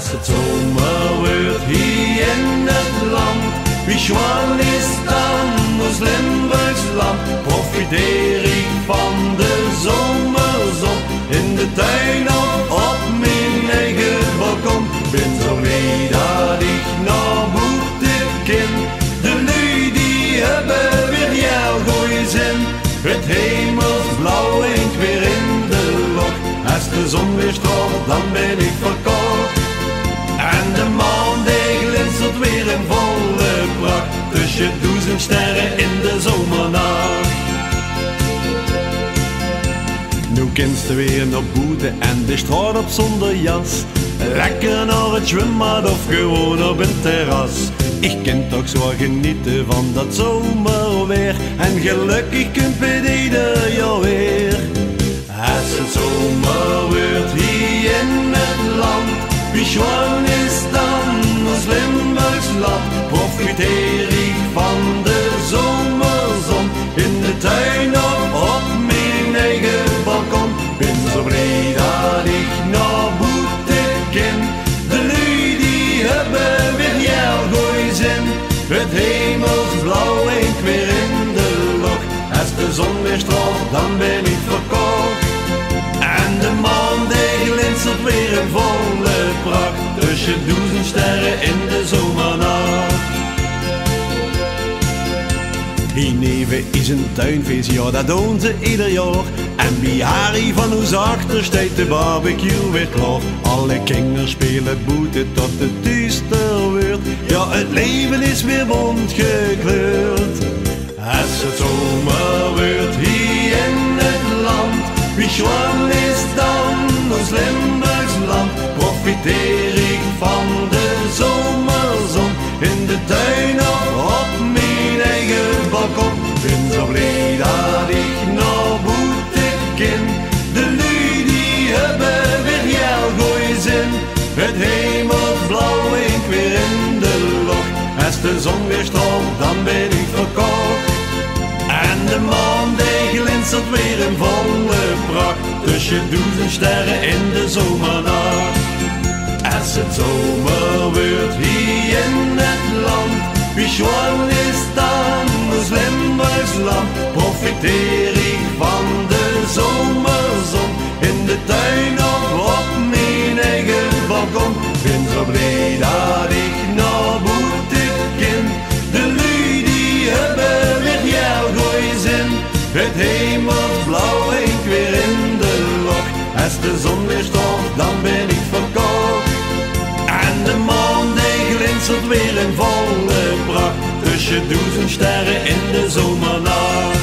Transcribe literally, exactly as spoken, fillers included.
Als het zomer wordt hier in het land, wie schoon is dan ons Limburgs land? Profiteer ik van de zomerzon in de tuin of op mijn eigen balkon. Ben zo blij dat ik naar buiten kan. De lui die hebben weer jouw goeie zin. Het hemelsblauw ain't weer in de lok. Als de zon weer straalt, dan ben ik verkocht. En de maan die glinstert weer in volle pracht, tussen duizend sterren in de zomernacht. Nu kinst er weer naar buiten en de straat op zonder jas. Lekker naar het zwembad of gewoon op een terras. Ik kan toch zo genieten van dat zomerweer. En gelukkig kunt het ieder jaar weer. Als het zomer wordt hier in het land, wie schoon is dan ons Limburgs land? Profiteer ik van de zomerzon in de tuin of op mijn eigen balkon. Ben zo blij dat ik naar buiten kan. De lui die hebben weer jouw goeie zin. Het hemelsblauw ain't weer in de lok. Als de zon weer straalt, dan ben ik verkocht. En de maan die glinstert weer in volle pracht, tussen duizend sterren in de zomernacht. Hier neven is een tuinfeest, ja dat doen ze ieder jaar. En bij Harry van ons achter staat de barbecue weer klaar. Alle kinderen spelen boete tot het duister wordt. Ja, het leven is weer bont gekleurd. Als het zomer wordt hier in het land, wie schoon is dan ons Limburgs land? Profiteer ik van de zomerzon in de tuin of op mijn eigen balkon. Ben zo blij dat ik naar buiten kan. De lui die hebben weer jouw goeie zin. Het hemelsblauw ain't weer in de lok. Als de zon weer straalt, dan ben ik verkocht. En de maan die glinstert weer in volle pracht, tussen duizend sterren in de zomernacht. Als het zomer wordt hier in het land, wie schoon is dan ons Limburgs land? Profiteer ik van de zomerzon in de tuin of op mijn eigen balkon. Ben zo blij dat ik naar buiten kan. De lui die hebben weer jouw goeie zin. Het hemelsblauw ain't weer in de lok. Als de zon weer straalt, dan ben ik verkocht. En de maan die glinstert weer in volle pracht, tussen duizend sterren in de zomernacht.